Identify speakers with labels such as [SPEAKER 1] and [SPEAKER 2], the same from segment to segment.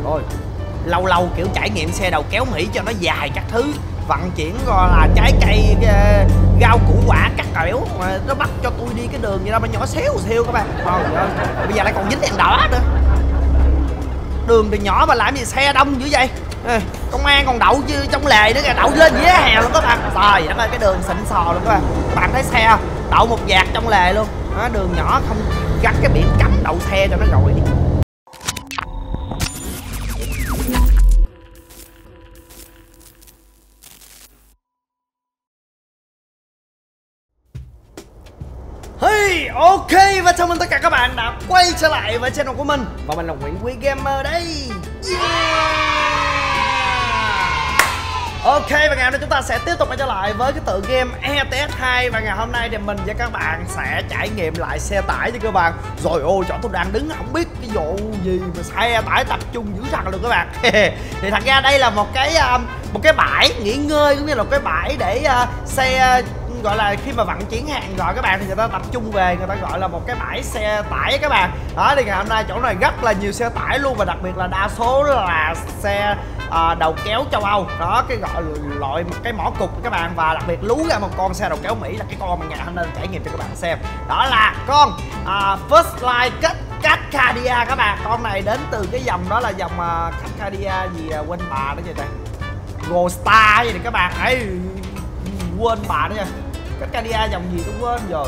[SPEAKER 1] Rồi lâu lâu kiểu trải nghiệm xe đầu kéo Mỹ cho nó dài các thứ, vận chuyển gọi là trái cây, rau củ quả các kiểu, mà nó bắt cho tôi đi cái đường gì đâu mà nhỏ xíu xíu các bạn. Bây giờ lại còn dính đèn đỏ nữa, đường thì nhỏ mà làm gì xe đông dữ vậy. Công an còn đậu chứ trong lề nữa kìa, đậu lên vỉa hè luôn các bạn. Trời đất ơi, cái đường xịn sò luôn các bạn. Bạn thấy xe đậu một dạt trong lề luôn đó, đường nhỏ không gắn cái biển cấm đậu xe cho nó rồi. Hey, ok, và chào mừng tất cả các bạn đã quay trở lại với channel của mình. Và mình là Nguyễn Quý Gamer đây. Ok, và ngày hôm nay chúng ta sẽ tiếp tục quay trở lại với cái tựa game ETS2. Và ngày hôm nay thì mình với các bạn sẽ trải nghiệm lại xe tải cho các bạn. Rồi ôi, chỗ tôi đang đứng không biết cái vụ gì mà xe tải tập trung dữ thật luôn các bạn. Thì thật ra đây là một cái bãi nghỉ ngơi, cũng như là cái bãi để xe gọi là khi mà vận chuyển hàng rồi các bạn, thì người ta tập trung về, người ta gọi là một cái bãi xe tải các bạn. Đó, thì ngày hôm nay chỗ này rất là nhiều xe tải luôn, và đặc biệt là đa số là xe đầu kéo châu Âu. Đó, cái gọi loại một cái mỏ cục các bạn, và đặc biệt lú ra một con xe đầu kéo Mỹ là cái con mà ngày hôm nay trải nghiệm cho các bạn xem. Đó là con First Light Cascadia các bạn. Con này đến từ cái dòng đó là dòng Cascadia gì quên bà đó vậy ta, Gold Star gì này các bạn ấy, quên bà đó nha. Cascadia dòng gì tôi quên rồi,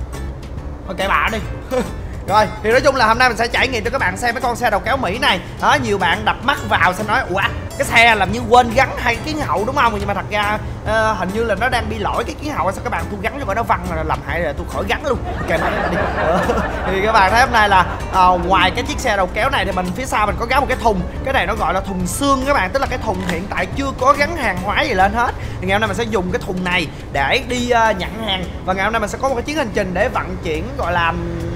[SPEAKER 1] ok bà đi. Rồi thì nói chung là hôm nay mình sẽ trải nghiệm cho các bạn xem cái con xe đầu kéo Mỹ này. Đó, nhiều bạn đập mắt vào sẽ nói ủa cái xe làm như quên gắn hai kiến hậu đúng không, nhưng mà thật ra hình như là nó đang bị lỗi cái kiến hậu. Sao các bạn tôi gắn cho nó văng là làm hại, là tôi khỏi gắn luôn. Ok đi. Thì các bạn thấy hôm nay là ngoài cái chiếc xe đầu kéo này thì mình phía sau mình có gắn một cái thùng. Cái này nó gọi là thùng xương các bạn, tức là cái thùng hiện tại chưa có gắn hàng hóa gì lên hết. Thì ngày hôm nay mình sẽ dùng cái thùng này để đi nhận hàng, và ngày hôm nay mình sẽ có một cái chuyến hành trình để vận chuyển gọi là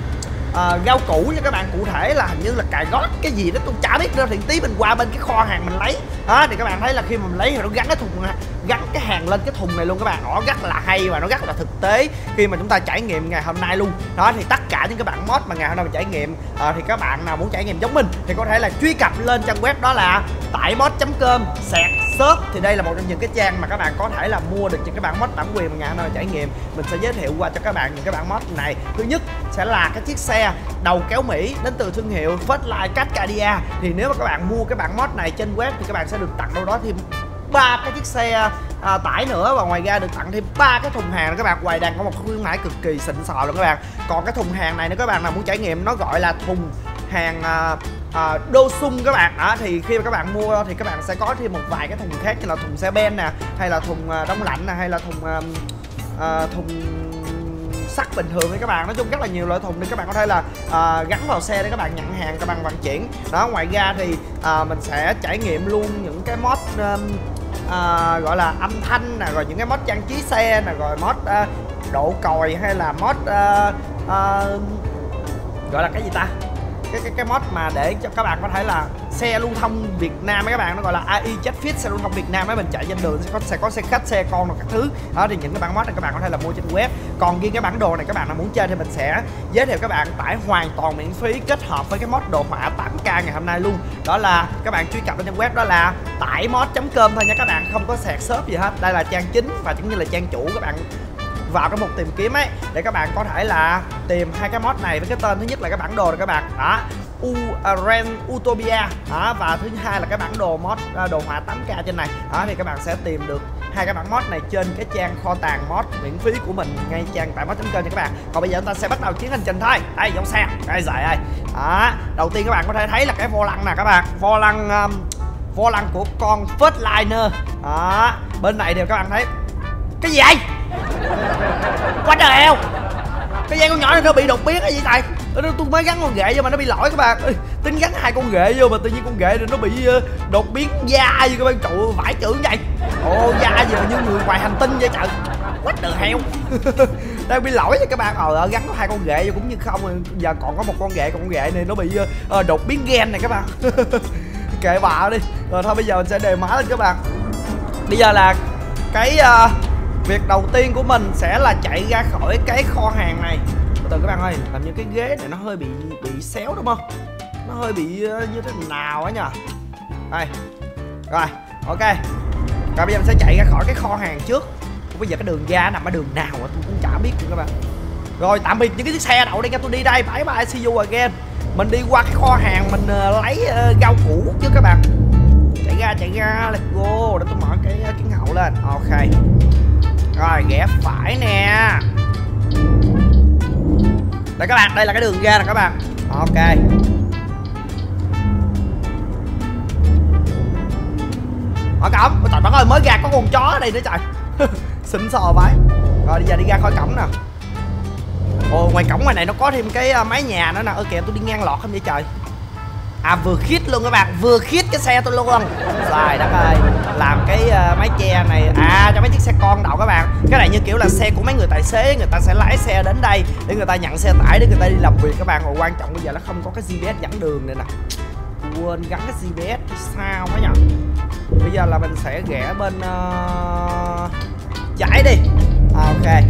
[SPEAKER 1] rau củ nha các bạn. Cụ thể là hình như là cà rốt cái gì đó tôi chả biết nữa, thì tí mình qua bên cái kho hàng mình lấy. Đó, thì các bạn thấy là khi mà mình lấy thì nó gắn cái thùng, gắn cái hàng lên cái thùng này luôn các bạn. Nó rất là hay và nó rất là thực tế khi mà chúng ta trải nghiệm ngày hôm nay luôn. Đó, thì tất cả những các bạn mod mà ngày hôm nay mình trải nghiệm thì các bạn nào muốn trải nghiệm giống mình thì có thể là truy cập lên trang web đó là taimod.com/shop. Thì đây là một trong những cái trang mà các bạn có thể là mua được những cái bản mod bản quyền mà ngày hôm nay mình trải nghiệm. Mình sẽ giới thiệu qua cho các bạn những cái bản mod này. Thứ nhất sẽ là cái chiếc xe đầu kéo Mỹ đến từ thương hiệu First Light Cascadia. Thì nếu mà các bạn mua cái bản mod này trên web thì các bạn sẽ được tặng đâu đó thêm 3 cái chiếc xe tải nữa, và ngoài ra được tặng thêm 3 cái thùng hàng. Các bạn ngoài đang có một khuyến mãi cực kỳ xịn sò luôn các bạn. Còn cái thùng hàng này nếu các bạn nào muốn trải nghiệm, nó gọi là thùng hàng đô sung các bạn. Đó, thì khi mà các bạn mua thì các bạn sẽ có thêm một vài cái thùng khác, như là thùng xe ben nè, hay là thùng đông lạnh nè, hay là thùng sắt bình thường. Thì các bạn nói chung rất là nhiều loại thùng để các bạn có thể là gắn vào xe để các bạn nhận hàng, các bạn vận chuyển. Đó, ngoài ra thì mình sẽ trải nghiệm luôn những cái mod gọi là âm thanh nè, rồi những cái mod trang trí xe nè, rồi mod độ còi, hay là mod gọi là cái gì ta, cái mod mà để cho các bạn có thể là xe lưu thông Việt Nam ấy các bạn, nó gọi là AI Jet Fit, xe lưu thông Việt Nam ấy, mình chạy trên đường sẽ có xe khách, xe con và các thứ. Đó, thì những cái bản mod này các bạn có thể là mua trên web. Còn riêng cái bản đồ này các bạn nào muốn chơi thì mình sẽ giới thiệu các bạn tải hoàn toàn miễn phí, kết hợp với cái mod đồ họa 8K ngày hôm nay luôn. Đó là các bạn truy cập lên trang web đó là taimod.com thôi nha các bạn, không có sạc shop gì hết. Đây là trang chính và cũng như là trang chủ. Các bạn vào cái mục tìm kiếm ấy để các bạn có thể là tìm hai cái mod này với cái tên thứ nhất là cái bản đồ này các bạn. Đó, Ren Utopia. Đó, và thứ hai là cái bản đồ mod đồ họa 8K trên này. Đó, thì các bạn sẽ tìm được hai cái bản mod này trên cái trang kho tàng mod miễn phí của mình ngay trang taimod.com nha các bạn. Còn bây giờ chúng ta sẽ bắt đầu chuyến hành trình thôi. Đây, giống xe đây dài ơi. Đó, đầu tiên các bạn có thể thấy là cái vô lăng nè các bạn, vô lăng của con First Liner. Đó, bên này thì các bạn thấy cái gì vậy? Quá trời heo, cái dây con nhỏ này nó bị đột biến hay gì trời. Tôi mới gắn con ghệ vô mà nó bị lỗi các bạn. Tính gắn hai con ghệ vô mà tự nhiên con ghệ này nó bị đột biến da gì các bạn. Trụ vải trưởng vậy. Ồ, da gì mà như người ngoài hành tinh vậy trời. Quá trời heo. Đang bị lỗi nha các bạn. Gắn có hai con ghệ vô cũng như không. Giờ còn có một con ghệ này nó bị đột biến gen này các bạn. Kệ bà đi. Rồi thôi bây giờ mình sẽ đề mã lên các bạn. Bây giờ là cái việc đầu tiên của mình sẽ là chạy ra khỏi cái kho hàng này. Từ các bạn ơi, làm như cái ghế này nó hơi bị xéo đúng không? Nó hơi bị như thế nào á nhờ. Đây. Rồi, ok. Rồi bây giờ mình sẽ chạy ra khỏi cái kho hàng trước. Bây giờ cái đường ra nằm ở đường nào tôi cũng chả biết nữa các bạn. Rồi tạm biệt những cái chiếc xe đậu đây nha, tôi đi đây. Bye bye, see you again. Mình đi qua cái kho hàng mình lấy rau củ chứ các bạn. Chạy ra, let's go. Để tôi mở cái kính hậu lên. Ok. Rồi ghé phải nè. Đây các bạn, đây là cái đường ra nè các bạn. Ok. Ở cổng, trời đất ơi, mới ra có con chó ở đây nữa trời. Xịn sò vãi. Rồi giờ đi ra khỏi cổng nè. Ồ, ngoài cổng ngoài này nó có thêm cái mái nhà nữa nè. Ơ kìa, tôi đi ngang lọt không vậy trời. À vừa khít luôn các bạn, vừa khít cái xe tôi luôn. Trời đất ơi, làm cái mái che này cho mấy chiếc xe con đậu các bạn. Cái này như kiểu là xe của mấy người tài xế, người ta sẽ lái xe đến đây để người ta nhận xe tải để người ta đi làm việc các bạn. Rồi quan trọng bây giờ nó không có cái GPS dẫn đường này nè. Quên gắn cái GPS thì sao quá nhờ. Bây giờ là mình sẽ ghé bên trái đi. Ok.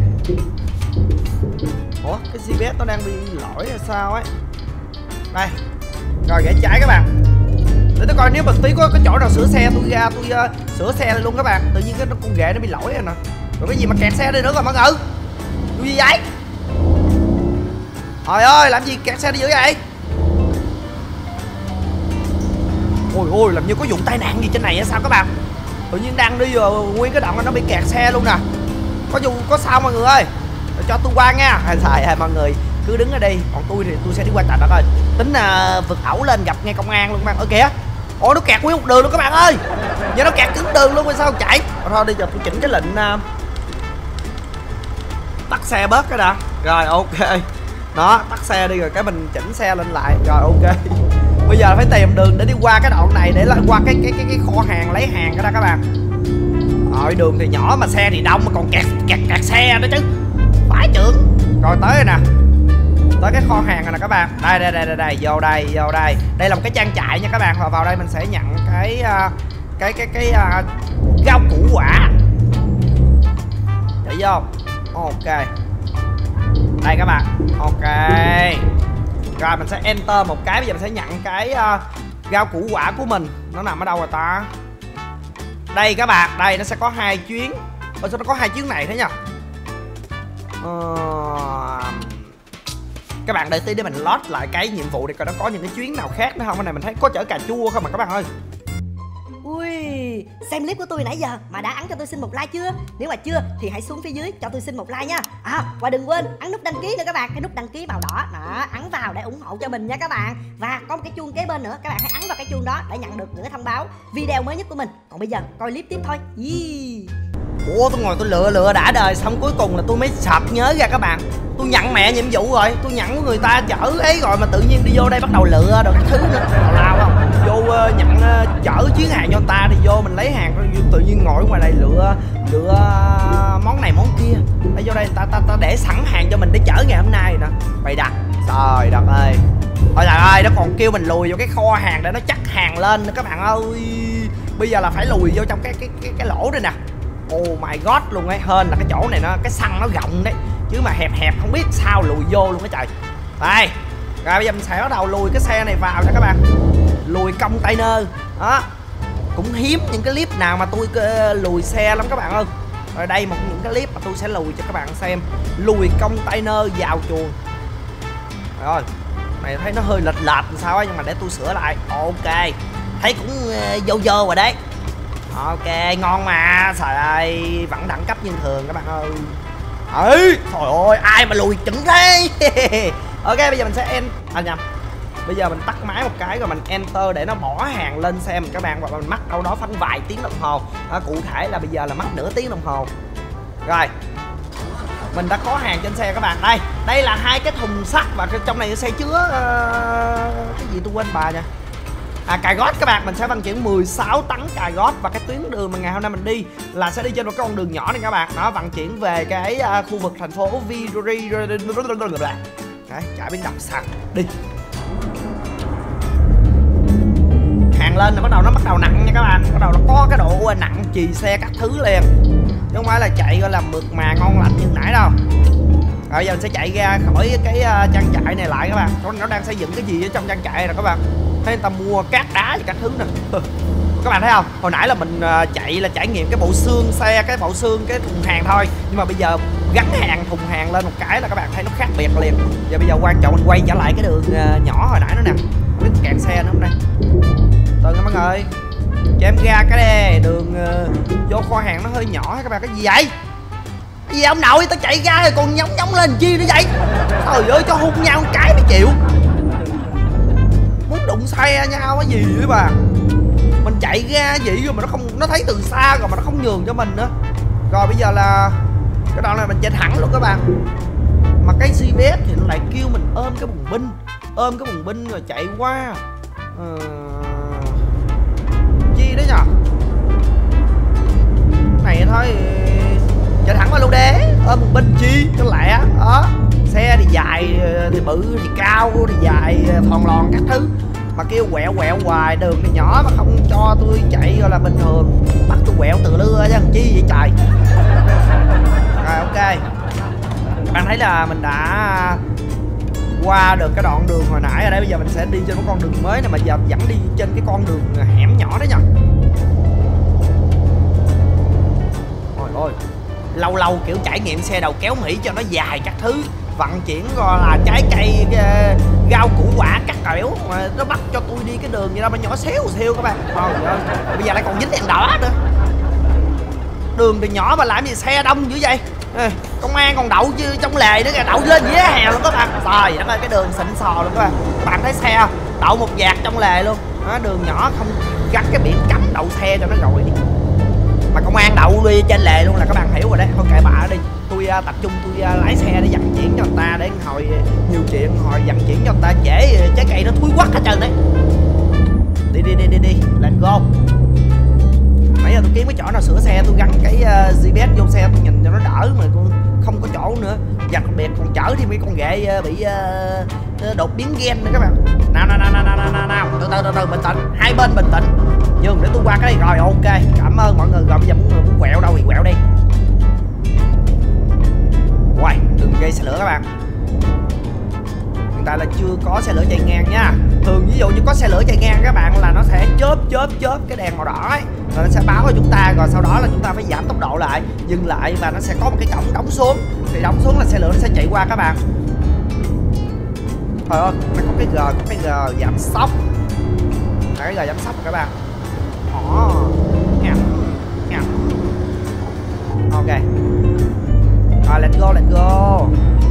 [SPEAKER 1] Ủa cái GPS nó đang bị lỗi hay sao ấy. Đây. Rồi ghé trái các bạn. Để tôi coi nếu mà tí có cái chỗ nào sửa xe tôi ra tôi sửa xe luôn các bạn. Tự nhiên cái con ghệ nó bị lỗi rồi nè. Rồi cái gì mà kẹt xe đi nữa rồi mọi người. Tôi gì vậy? Trời ơi làm gì kẹt xe đi dữ vậy? Ôi làm như có vụ tai nạn gì trên này hay sao các bạn. Tự nhiên đang đi rồi nguyên cái đoạn nó bị kẹt xe luôn nè. Có sao mọi người ơi. Cho tôi qua nha. Hay mọi người cứ đứng ở đây, còn tôi thì tôi sẽ đi qua tận đó coi. Tính vượt ẩu lên gặp ngay công an luôn các bạn. Ơ kìa. Ôi nó kẹt nguyên một đường luôn các bạn ơi. Giờ nó kẹt cứng đường luôn, sao không chạy. Thôi đi giờ tôi chỉnh cái lệnh tắt xe bớt cái đã. Rồi ok. Đó, tắt xe đi rồi cái mình chỉnh xe lên lại. Rồi ok. Bây giờ phải tìm đường để đi qua cái đoạn này để qua cái kho hàng lấy hàng cái đó các bạn. Rồi đường thì nhỏ mà xe thì đông mà còn kẹt xe nữa chứ. Phải trưởng. Rồi tới rồi nè. Tới cái kho hàng rồi nè các bạn. Đây, vô đây. Đây là một cái trang trại nha các bạn. Và vào đây mình sẽ nhận cái rau củ quả. Để vô. Ok. Đây các bạn. Ok. Rồi mình sẽ enter một cái. Bây giờ mình sẽ nhận cái rau củ quả của mình. Nó nằm ở đâu rồi ta? Đây các bạn. Đây nó sẽ có 2 chuyến. Sao nó có 2 chuyến này thế nhỉ? Các bạn đợi tí để mình load lại cái nhiệm vụ để coi nó có những cái chuyến nào khác nữa không. Cái này mình thấy có chở cà chua không mà các bạn ơi.
[SPEAKER 2] Ui, xem clip của tôi nãy giờ mà đã ấn cho tôi xin một like chưa? Nếu mà chưa thì hãy xuống phía dưới cho tôi xin một like nha. Và đừng quên ấn nút đăng ký nữa các bạn. Cái nút đăng ký màu đỏ đó, ấn vào để ủng hộ cho mình nha các bạn. Và có một cái chuông kế bên nữa, các bạn hãy ấn vào cái chuông đó để nhận được những cái thông báo video mới nhất của mình. Còn bây giờ coi clip tiếp thôi.
[SPEAKER 1] Ủa tôi ngồi tôi lựa đã đời xong cuối cùng là tôi mới sợp nhớ ra các bạn. Tôi nhận mẹ nhiệm vụ rồi, tôi nhận của người ta chở ấy rồi mà tự nhiên đi vô đây bắt đầu lựa rồi các thứ nữa. Tào lao không? Vô nhận chở chuyến hàng cho người ta, đi vô mình lấy hàng tự nhiên ngồi ngoài đây lựa món này món kia. Để vô đây ta để sẵn hàng cho mình để chở ngày hôm nay nè. Bày đặt. Trời đất ơi. Ôi trời ơi, nó còn kêu mình lùi vô cái kho hàng để nó chắc hàng lên nữa các bạn ơi. Bây giờ là phải lùi vô trong cái lỗ đây nè. Oh my god luôn ấy. Hên là cái chỗ này nó cái xăng nó rộng đấy, chứ mà hẹp không biết sao lùi vô luôn á trời. Đây. Rồi bây giờ mình sẽ bắt đầu lùi cái xe này vào nha các bạn. Lùi container. Đó. Cũng hiếm những cái clip nào mà tôi lùi xe lắm các bạn ơi. Rồi đây một những cái clip mà tôi sẽ lùi cho các bạn xem. Lùi container vào chuồng. Rồi. Này thấy nó hơi lệch sao á, nhưng mà để tôi sửa lại. Ok. Thấy cũng vô rồi đấy. Ok, ngon mà. Trời ơi, vẫn đẳng cấp như thường các bạn ơi. Trời ơi, ai mà lùi chững thế. Ok, bây giờ mình sẽ nhầm. Bây giờ mình tắt máy một cái rồi mình enter để nó bỏ hàng lên xe mình các bạn. Và mình mất đâu đó khoảng vài tiếng đồng hồ. Cụ thể là bây giờ là mất nửa tiếng đồng hồ. Rồi. Mình đã có hàng trên xe các bạn. Đây là 2 cái thùng sắt và trong này sẽ chứa cái gì tôi quên bà nha. Cà gót các bạn, mình sẽ vận chuyển 16 tấn cà gót. Và cái tuyến đường mà ngày hôm nay mình đi là sẽ đi trên một cái con đường nhỏ này các bạn. Nó vận chuyển về cái khu vực thành phố Vidori. Đấy, chả biết đọc sao. Đi. Hàng lên là nó bắt đầu nặng nha các bạn. Bắt đầu nó có cái độ nặng chì xe các thứ liền. Chứ không phải là chạy gọi là mượt mà ngon lành như nãy đâu. Rồi bây giờ mình sẽ chạy ra khỏi cái trang trại này lại các bạn. Nó đang xây dựng cái gì ở trong trang trại rồi các bạn. thấy người ta mua cát đá và các thứ nè. Các bạn thấy không, hồi nãy là mình chạy là trải nghiệm cái bộ xương xe, cái bộ xương cái thùng hàng thôi, nhưng mà bây giờ gắn hàng thùng hàng lên một cái là các bạn thấy nó khác biệt liền. Và bây giờ quan trọng mình quay trở lại cái đường nhỏ hồi nãy nữa nè, không biết kẹt xe nữa không đây. Từ nha mọi người, cho em ra cái đây đường vô kho hàng nó hơi nhỏ các bạn. Cái gì vậy? Cái gì ông nội, tao chạy ra rồi còn nhóng lên chi nữa vậy? Trời ơi, cho hung nhau một cái mới chịu. Muốn đụng xe nhau cái gì vậy bà? Mình chạy ra vậy rồi mà nó không, nó thấy từ xa rồi mà nó không nhường cho mình nữa. Rồi bây giờ là cái đoạn này mình chạy thẳng luôn các bạn. Mà cái GPS thì nó lại kêu mình ôm cái bùng binh rồi chạy qua. Chi đấy nhờ? Này thôi chạy thẳng qua luôn đế, ôm bùng binh chi cho lẹ đó. Xe thì dài thì bự thì cao thì dài thòn lòn các thứ, mà kêu quẹo hoài, đường thì nhỏ mà không cho tôi chạy gọi là bình thường, bắt tôi quẹo từ lưa chứ chi vậy trời. Rồi ok, các bạn thấy là mình đã qua được cái đoạn đường hồi nãy ở đây. Bây giờ mình sẽ đi trên một con đường mới này, mà giờ vẫn đi trên cái con đường hẻm nhỏ đó nha. Ôi lâu kiểu trải nghiệm xe đầu kéo Mỹ cho nó dài các thứ, vận chuyển gọi là trái cây, rau củ quả các kiểu, mà nó bắt cho tôi đi cái đường gì đâu mà nhỏ xíu các bạn. Bây giờ lại còn dính đèn đỏ nữa. Đường thì nhỏ mà làm gì xe đông dữ vậy? Công an còn đậu chứ trong lề nữa kìa, đậu lên vỉa hè luôn các bạn. Trời ơi, cái đường xịn sò luôn các bạn. Bạn thấy xe không? Đậu một dạt trong lề luôn. Đường nhỏ không gắn cái biển cấm đậu xe cho nó rồi đi. Mà công an đậu đi trên lề luôn là các bạn hiểu rồi đấy. Thôi kệ bả đi, tôi tập trung tôi lái xe để vận chuyển cho người ta, để hồi nhiều chuyện hồi vận chuyển cho người ta trễ trái cây nó thúi quắc hết trơn đấy. Đi let's go. Nãy giờ tôi kiếm cái chỗ nào sửa xe, tôi gắn cái GPS vô xe tôi nhìn cho nó đỡ, mà không có chỗ nữa. Và đặc biệt còn chở thì mấy con ghệ bị đột biến gen nữa các bạn. Nào từ bình tĩnh, hai bên bình tĩnh. Dừng để tôi qua cái này rồi ok. Cảm ơn mọi người. Rồi bây giờ muốn quẹo đâu thì quẹo đi. Uầy, đừng gây xe lửa các bạn. Hiện tại là chưa có xe lửa chạy ngang nha. Thường ví dụ như có xe lửa chạy ngang các bạn là nó sẽ chớp cái đèn màu đỏ ấy, rồi nó sẽ báo cho chúng ta, rồi sau đó là chúng ta phải giảm tốc độ lại, dừng lại, và nó sẽ có một cái cổng đóng xuống. Thì đóng xuống là xe lửa nó sẽ chạy qua các bạn. Trời ơi, nó có cái G giảm sóc. Cái G giảm sóc các bạn. Ok. Rồi let's go.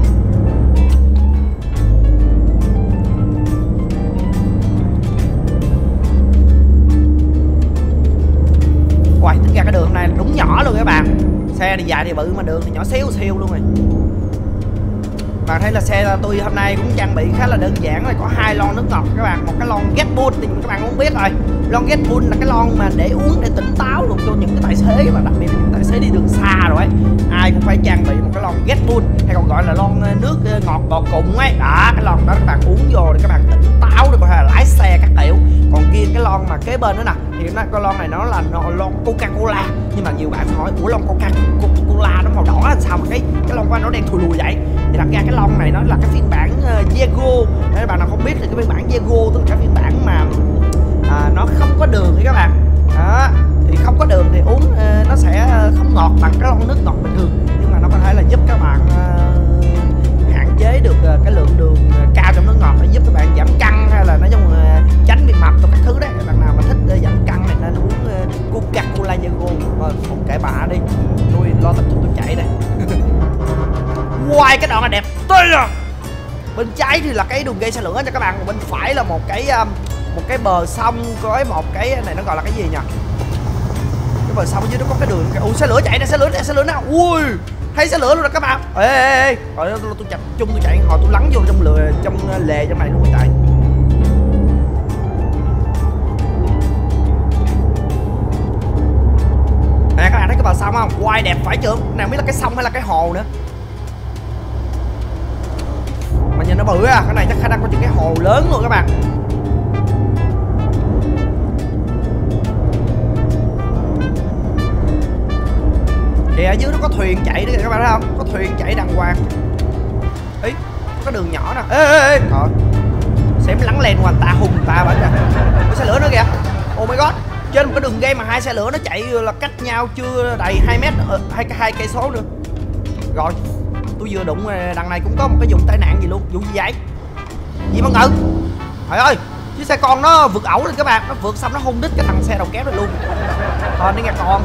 [SPEAKER 1] Uầy, tính ra cái đường này đúng nhỏ luôn các bạn. Xe thì dài thì bự mà đường thì nhỏ xíu luôn rồi. Bạn thấy là xe tôi hôm nay cũng trang bị khá là đơn giản, là có 2 lon nước ngọt các bạn. Một cái lon Red Bull thì các bạn cũng biết rồi. Lon Red Bull là cái lon mà để uống để tỉnh táo luôn cho những cái tài xế, và đặc biệt là những tài xế đi đường xa rồi ấy. Ai cũng phải trang bị một cái lon Red Bull, hay còn gọi là lon nước ngọt bò cùng ấy. Đó, cái lon đó các bạn uống vô để các bạn tỉnh táo để có thể là lái xe các kiểu. Còn kia cái lon mà kế bên đó nè, thì cái lon này nó là lon Coca-Cola. Nhưng mà nhiều bạn hỏi, ủa lon Coca-Cola nó màu đỏ là sao mà cái lon của anh nó đen thùi lùi vậy? Thì thật ra cái lon này nó là cái phiên bản Diego. Nếu bạn nào không biết thì cái phiên bản Diego tức là cái phiên bản mà nó không có đường thì các bạn. Đó, thì không có đường thì uống nó sẽ không ngọt bằng cái lon nước ngọt bình thường, nhưng mà nó có thể là giúp các bạn hạn chế được cái lượng đường cao trong nước ngọt, để giúp các bạn giảm cân, hay là nói chung tránh bị mập và các thứ đấy. Bạn nào mà thích giảm cân này nên uống Coca-Cola Diego. Không kệ bả đi, tôi lo tập trung tôi chạy đây. Wow, cái đoạn này đẹp tươi à. Bên trái thì là cái đường dây xe lửa nha các bạn, bên phải là một cái bờ sông với một cái này nó gọi là cái gì nhỉ? Cái bờ sông ở dưới nó có cái đường. Ui, xe lửa chạy nè, xe lửa nào. Ui, thấy xe lửa luôn rồi các bạn. Ê. Rồi tôi chập chung tôi chạy, hồi tôi lắng vô trong lề trong này luôn mới chạy. Nè các bạn thấy cái bờ sông không? Quay đẹp phải chưa? Nào biết là cái sông hay là cái hồ nữa. Mà nhìn nó bự à, cái này chắc khả năng có những cái hồ lớn luôn các bạn. Thì ở dưới nó có thuyền chạy nữa kìa các bạn thấy không? Có thuyền chạy đàng hoàng. Ý, có cái đường nhỏ nè. Ê. Xém lắng lên qua người ta hùng người ta bả kìa. Có xe lửa nữa kìa. Oh my god. Trên một cái đường game mà hai xe lửa nó chạy là cách nhau chưa đầy 2 mét, 2 cây số nữa. Rồi, tôi vừa đụng đằng này cũng có một cái vụ tai nạn gì luôn. Vụ gì vậy? Gì mà ngự? Trời ơi, chiếc xe con nó vượt ẩu lên các bạn, nó vượt xong nó hung đít cái thằng xe đầu kéo này luôn. Thôi đi nghe con.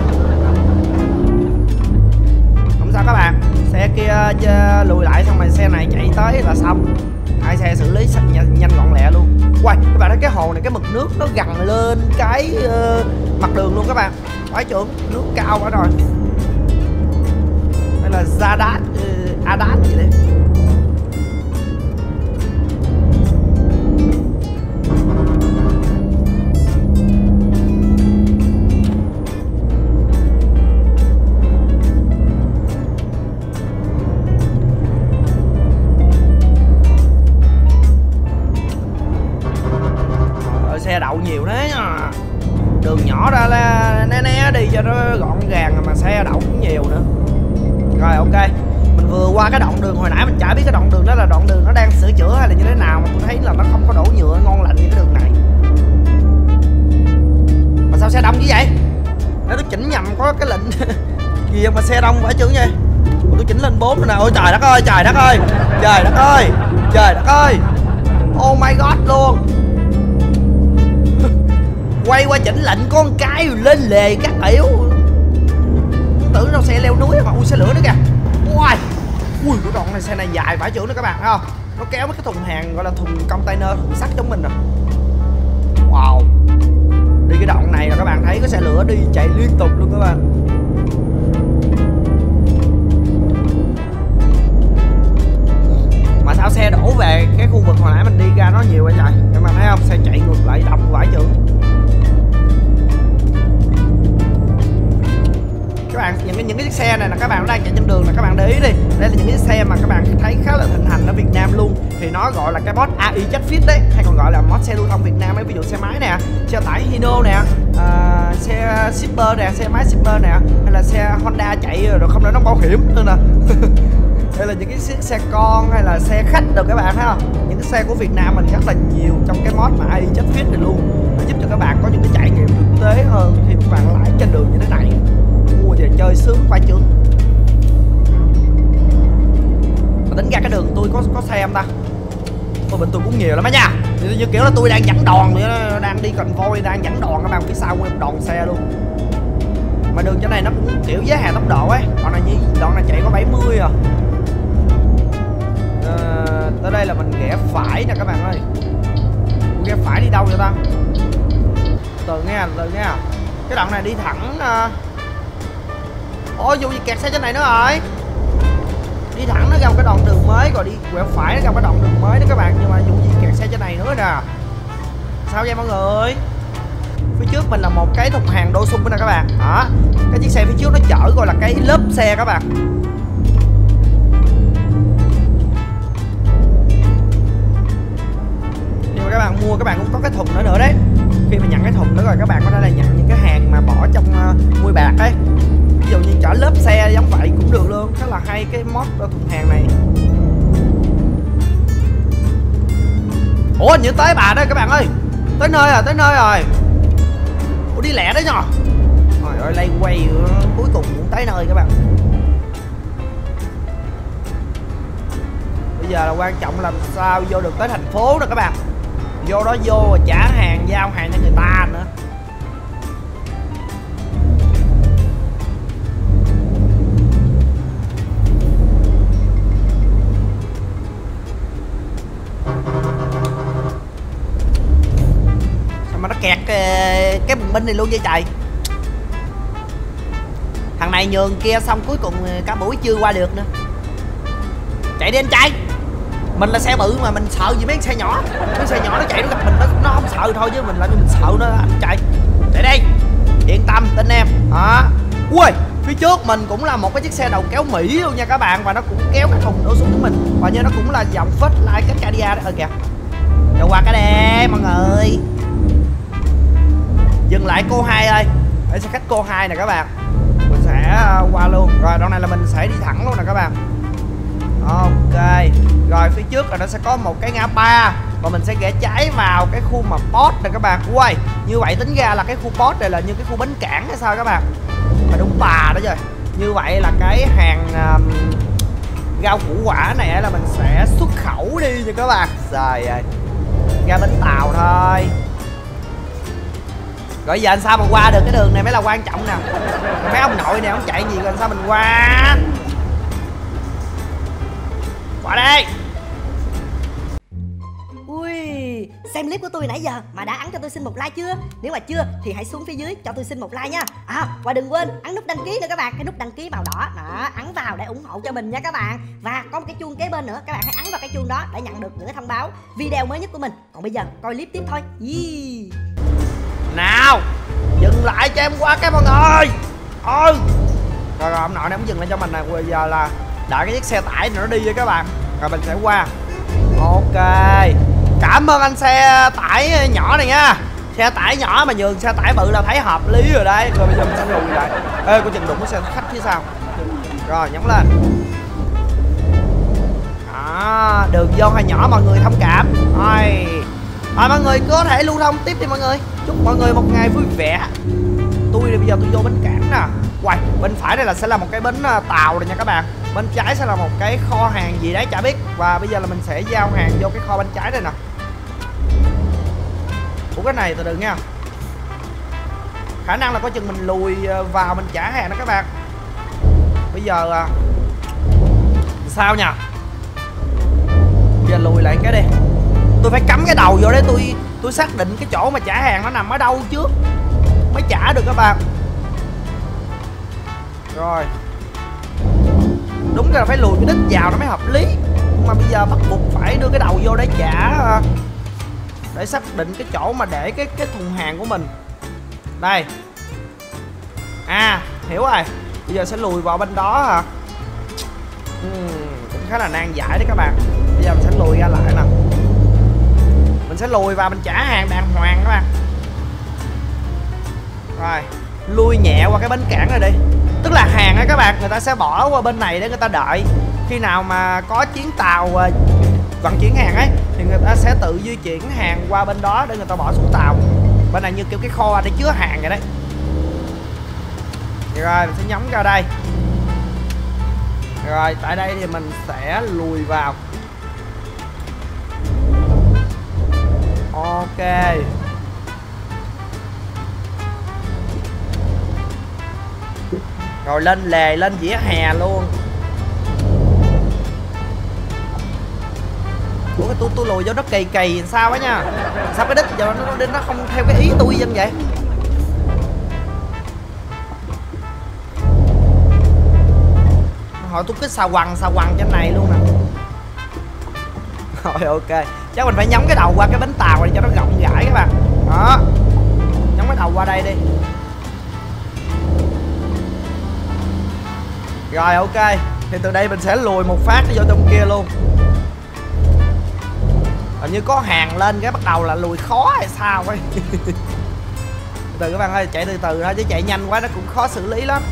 [SPEAKER 1] Không sao các bạn, xe kia lùi lại xong rồi xe này chạy tới là xong. Hai xe xử lý nhanh gọn lẹ luôn. Quay, các bạn thấy cái hồ này cái mực nước nó gằn lên cái mặt đường luôn các bạn. Phải trưởng, nước cao quá rồi. Đây là Zadat, Adat gì đấy. Xe đậu nhiều thế nha. Đường nhỏ ra là né đi cho nó gọn gàng mà xe đậu cũng nhiều nữa. Rồi ok, mình vừa qua cái đoạn đường hồi nãy mình chả biết cái đoạn đường đó là đoạn đường nó đang sửa chữa hay là như thế nào mà tôi thấy là nó không có đổ nhựa ngon lành như cái đường này. Mà sao xe đông như vậy? Nếu tôi chỉnh nhầm có cái lệnh gì mà xe đông phải chứ nha. Tôi chỉnh lên 4 rồi nè. Ôi trời đất ơi, trời đất ơi, trời đất ơi, trời đất ơi. Oh my god luôn. Quay qua chỉnh lệnh con cái lên lề các kiểu. Tưởng đâu xe leo núi mà. Ui xe lửa nữa kìa. Ui, ui cái đoạn này xe này dài vãi chưởng nữa các bạn thấy không? Nó kéo mấy cái thùng hàng gọi là thùng container, thùng sắt giống mình rồi. Wow. Đi cái đoạn này là các bạn thấy cái xe lửa đi chạy liên tục luôn các bạn. Mà sao xe đổ về cái khu vực hồi nãy mình đi ra nó nhiều vậy trời. Các bạn thấy không? Xe chạy ngược lại đông vãi chưởng. Các bạn những cái chiếc xe này là các bạn đang chạy trên đường là các bạn để ý đi. Đây là những cái xe mà các bạn thấy khá là thịnh hành ở Việt Nam luôn. Thì nó gọi là cái mod AI Just Fit đấy, hay còn gọi là mod xe lưu thông Việt Nam ấy. Ví dụ xe máy nè, xe tải Hino nè, xe shipper nè, xe máy shipper nè, hay là xe Honda chạy rồi không để nó bảo hiểm nữa nè. Đây là những cái xe con hay là xe khách được các bạn thấy không? Những cái xe của Việt Nam mình rất là nhiều trong cái mod mà AI Just Fit này luôn. Nó giúp cho các bạn có những cái trải nghiệm thực tế hơn khi các bạn lái trên đường như thế này. Mua về chơi sướng phải chưa? Mà tính ra cái đường tôi có xe không ta? Bên tôi cũng nhiều lắm á nha. Như kiểu là tôi đang dẫn đòn vậy đó, đang đi cần voi đang dẫn đòn các bạn phía sau nguyên đòn xe luôn. Mà đường trên này nó cũng kiểu giới hạn tốc độ ấy. Đoạn này chạy có 70 à. Tới đây là mình rẽ phải nè các bạn ơi. Rẽ phải đi đâu vậy ta? Từ nghe. Cái đoạn này đi thẳng. Ôi dù gì kẹt xe trên này nữa rồi. Đi thẳng nó ra một cái đoạn đường mới, rồi đi quẹo phải nó ra một cái đoạn đường mới đó các bạn. Nhưng mà dù gì kẹt xe trên này nữa nè. Sao vậy mọi người? Phía trước mình là một cái thùng hàng đô sung nè các bạn. Đó, cái chiếc xe phía trước nó chở gọi là cái lớp xe các bạn. Nhưng mà các bạn mua các bạn cũng có cái thùng nữa đấy. Khi mà nhận cái thùng nữa rồi các bạn có thể là nhận những cái hàng mà bỏ trong mui bạc ấy. Ví dụ như chở lớp xe giống vậy cũng được luôn. Khá là hay cái mod thùng hàng này. Ủa như tới bà đây các bạn ơi. Tới nơi rồi. Ủa đi lẹ đấy nhờ. Trời ơi lay quay cuối cùng cũng tới nơi các bạn. Bây giờ là quan trọng làm sao vô được tới thành phố nè các bạn. Vô đó vô rồi trả hàng, giao hàng cho người ta nữa. Sao mà nó kẹt cái bùng binh này luôn vậy trời. Thằng này nhường kia xong cuối cùng cả buổi chưa qua được nữa. Chạy đi anh trai. Mình là xe bự mà mình sợ gì mấy xe nhỏ. Mấy xe nhỏ nó chạy nó gặp mình nó không sợ thôi, chứ mình lại mình sợ nó anh chạy. Chạy đi. Yên tâm tin em. Đó. Ui, phía trước mình cũng là một cái chiếc xe đầu kéo Mỹ luôn nha các bạn. Và nó cũng kéo cái thùng đổ xuống của mình. Và như nó cũng là dòng phết like cái Cadia đó. Kìa. Cho qua cái đây mọi người. Dừng lại cô 2 ơi. Để xe khách cô 2 nè các bạn. Mình sẽ qua luôn. Rồi đoạn này là mình sẽ đi thẳng luôn nè các bạn. Ok. Rồi phía trước là nó sẽ có một cái ngã ba. và mình sẽ ghé trái vào cái khu mà boss này các bạn. Ui, như vậy tính ra là cái khu boss này là như cái khu bến cảng hay sao các bạn? Mà đúng bà đó rồi. Như vậy là cái hàng rau củ quả này là mình sẽ xuất khẩu đi nha các bạn. Trời ơi, ra bến tàu thôi. Rồi giờ anh sao mà qua được cái đường này mới là quan trọng nè. Mấy ông nội này ông chạy gì rồi sao mình qua. Qua đây.
[SPEAKER 2] Ui, xem clip của tôi nãy giờ mà đã ấn cho tôi xin một like chưa? Nếu mà chưa thì hãy xuống phía dưới cho tôi xin một like nha. Và đừng quên ấn nút đăng ký nữa các bạn, cái nút đăng ký màu đỏ đó, ấn vào để ủng hộ cho mình nha các bạn. Và có một cái chuông kế bên nữa, các bạn hãy ấn vào cái chuông đó để nhận được những cái thông báo video mới nhất của mình. Còn bây giờ coi clip tiếp thôi.
[SPEAKER 1] Nào, dừng lại cho em qua cái mọi người. Rồi ông nội này ông dừng lại cho mình nè. Bây giờ là đợi cái chiếc xe tải này nó đi với các bạn, rồi mình sẽ qua. Ok, cảm ơn anh xe tải nhỏ này nha. Xe tải nhỏ mà nhường xe tải bự là thấy hợp lý rồi đấy. Rồi bây giờ mình sẽ lùi lại. Ê, có chừng đụng cái xe khách phía sau. Rồi nhấn lên. Đường vô hơi nhỏ mọi người thông cảm. Rồi mọi người có thể lưu thông tiếp đi mọi người. Chúc mọi người một ngày vui vẻ. Tôi bây giờ tôi vô bến cảng nè. Quay, bên phải đây là sẽ là một cái bến tàu này nha các bạn. Bên trái sẽ là một cái kho hàng gì đấy chả biết. Và bây giờ là mình sẽ giao hàng vô cái kho bên trái đây nè. Ủa cái này từ từ nha. Khả năng là có chừng mình lùi vào mình trả hàng đó các bạn. Bây giờ sao nha. Bây giờ lùi lại cái đi. Tôi phải cắm cái đầu vô đấy, tôi xác định cái chỗ mà trả hàng nó nằm ở đâu trước mới trả được các bạn. Rồi. Đúng là phải lùi cái đít vào nó mới hợp lý. Nhưng mà bây giờ bắt buộc phải đưa cái đầu vô để trả, để xác định cái chỗ mà để cái thùng hàng của mình. Đây. Hiểu rồi. Bây giờ sẽ lùi vào bên đó hả? Cũng khá là nan giải đấy các bạn. Bây giờ mình sẽ lùi ra lại nè. Mình sẽ lùi vào mình trả hàng đàng hoàng các bạn. Rồi, lui nhẹ qua cái bến cảng này đi. Tức là hàng á các bạn, người ta sẽ bỏ qua bên này để người ta đợi. Khi nào mà có chuyến tàu vận chuyển hàng ấy thì người ta sẽ tự di chuyển hàng qua bên đó để người ta bỏ xuống tàu. Bên này như kiểu cái kho để chứa hàng vậy đấy. Rồi mình sẽ nhắm ra đây. Rồi tại đây thì mình sẽ lùi vào. Ok. Rồi lên lề, lên vỉa hè luôn. Ủa tôi lùi vô nó kỳ kỳ sao á nha. Sao cái đít giờ nó không theo cái ý tôi dân vậy. Hỏi tôi cứ xà quằn trên này luôn nè. Rồi ok. Chắc mình phải nhắm cái đầu qua cái bến tàu để cho nó rộng rãi các bạn. Đó. Nhắm cái đầu qua đây đi. Rồi ok. Thì từ đây mình sẽ lùi một phát vô trong kia luôn. Hình như có hàng lên cái bắt đầu là lùi khó hay sao ấy. Từ các bạn ơi, chạy từ từ thôi chứ chạy nhanh quá nó cũng khó xử lý lắm.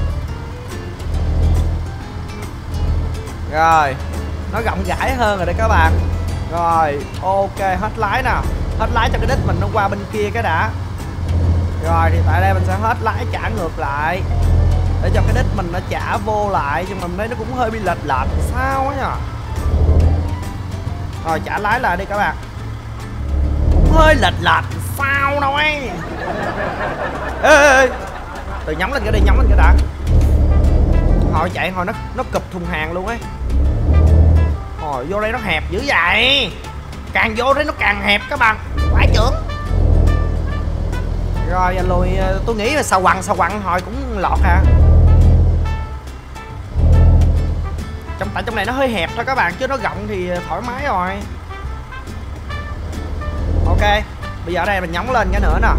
[SPEAKER 1] Rồi, nó rộng rãi hơn rồi đấy các bạn. Rồi, ok, hết lái nào. Hết lái cho cái đít mình nó qua bên kia cái đã. Rồi thì tại đây mình sẽ hết lái trả ngược lại để cho cái đít mình nó trả vô lại. Nhưng mà mình thấy nó cũng hơi bị lệch sao á nhờ. Rồi trả lái lại đi các bạn. Cũng hơi lệch sao đâu ấy. Ê. Từ nhắm lên cái đi, nhắm lên cái đã. Hồi chạy hồi nó cụp thùng hàng luôn ấy. Hồi vô đây nó hẹp dữ vậy. Càng vô đây nó càng hẹp các bạn. Phải trưởng. Rồi giờ lùi, tôi nghĩ là xà quằn hồi cũng lọt hả. Tại trong này nó hơi hẹp thôi các bạn, chứ nó rộng thì thoải mái rồi. Ok, bây giờ ở đây mình nhấn lên cái nữa nè.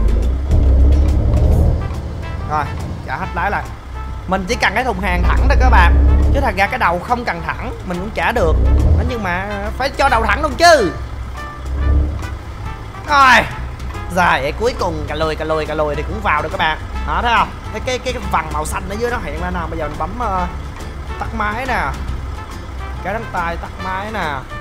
[SPEAKER 1] Rồi, trả hết lái lại. Mình chỉ cần cái thùng hàng thẳng thôi các bạn. Chứ thật ra cái đầu không cần thẳng mình cũng trả được. Nhưng mà phải cho đầu thẳng luôn chứ. Rồi. Rồi vậy cuối cùng cà lùi thì cũng vào được các bạn. Đó thấy không? Thấy cái vằn màu xanh ở dưới nó hiện lên nào. Bây giờ mình bấm tắt máy nè. Cái đăng tay tắt máy nè.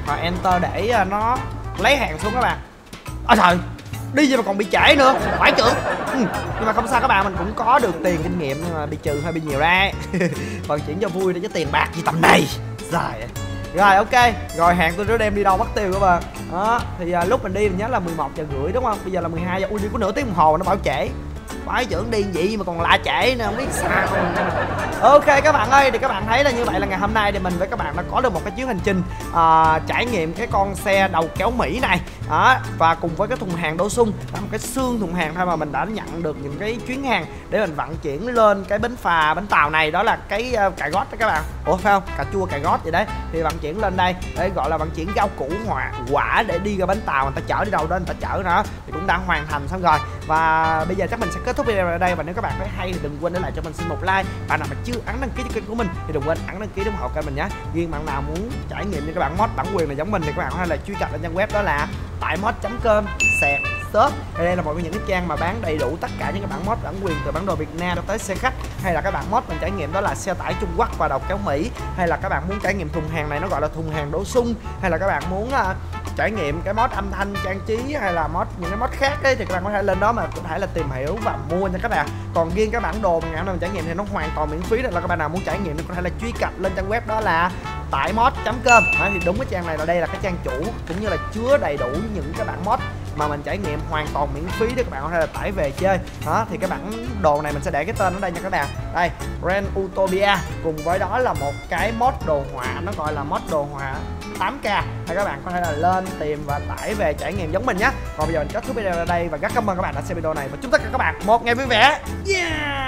[SPEAKER 1] rồi enter để nó lấy hàng xuống các bạn. Trời, đi vậy mà còn bị trễ nữa, phải trưởng. Nhưng mà không sao các bạn, mình cũng có được tiền kinh nghiệm nhưng mà bị trừ hơi bị nhiều ra. Vận chuyển cho vui để chứ tiền bạc gì tầm này. Rồi ok, rồi hàng tôi đã đem đi đâu mất tiêu các bạn. Đó, thì lúc mình đi mình nhớ là 11:30 đúng không? Bây giờ là 12 giờ, ui đi có nửa tiếng đồng hồ nó bảo trễ. Phải trưởng điên vậy mà còn la trễ nữa, không biết sao không. Ok các bạn ơi, thì các bạn thấy là như vậy là ngày hôm nay thì mình với các bạn đã có được một cái chuyến hành trình trải nghiệm cái con xe đầu kéo Mỹ này đó, và cùng với cái thùng hàng Đỗ Xuân là một cái xương thùng hàng thôi mà mình đã nhận được những cái chuyến hàng để mình vận chuyển lên cái bến tàu này, đó là cái cà gót đó các bạn. Ủa phải không, cà chua cà gót vậy đấy, thì vận chuyển lên đây để gọi là vận chuyển rau củ quả để đi ra bến tàu, người ta chở đi đâu đó người ta chở nữa, thì cũng đã hoàn thành xong rồi. Và bây giờ chắc mình sẽ kết thúc video ở đây, và nếu các bạn thấy hay thì đừng quên để lại cho mình xin một like. Bạn nào mà chưa ấn đăng ký cho kênh của mình thì đừng quên ấn đăng ký ủng hộ kênh mình nhé. Riêng bạn nào muốn trải nghiệm những các bạn mod bản quyền này giống mình thì các bạn có thể là truy cập lên trang web đó là taimod.com/shop. Đây là một trong những cái trang mà bán đầy đủ tất cả những cái bản mod bản quyền từ bản đồ Việt Nam cho tới xe khách, hay là các bạn mod mình trải nghiệm đó là xe tải Trung Quốc và đầu kéo Mỹ, hay là các bạn muốn trải nghiệm thùng hàng này nó gọi là thùng hàng Đỗ Xuân, hay là các bạn muốn trải nghiệm cái mod âm thanh trang trí hay là mod những cái mod khác ấy, thì các bạn có thể lên đó mà có thể là tìm hiểu và mua nha các bạn. Còn riêng cái bản đồ mà ngày hôm nay mình trải nghiệm thì nó hoàn toàn miễn phí, nên là các bạn nào muốn trải nghiệm thì có thể là truy cập lên trang web đó là taimod.com. Thì đúng cái trang này là đây là cái trang chủ cũng như là chứa đầy đủ những cái bản mod mà mình trải nghiệm hoàn toàn miễn phí để các bạn có thể là tải về chơi. Đó thì cái bản đồ này mình sẽ để cái tên ở đây nha các bạn. Đây, Ren Utopia, cùng với đó là một cái mod đồ họa, nó gọi là mod đồ họa 8K, thì các bạn có thể là lên tìm và tải về trải nghiệm giống mình nhé. Còn bây giờ mình kết thúc video ở đây và rất cảm ơn các bạn đã xem video này, và chúc tất cả các bạn một ngày vui vẻ. Yeah.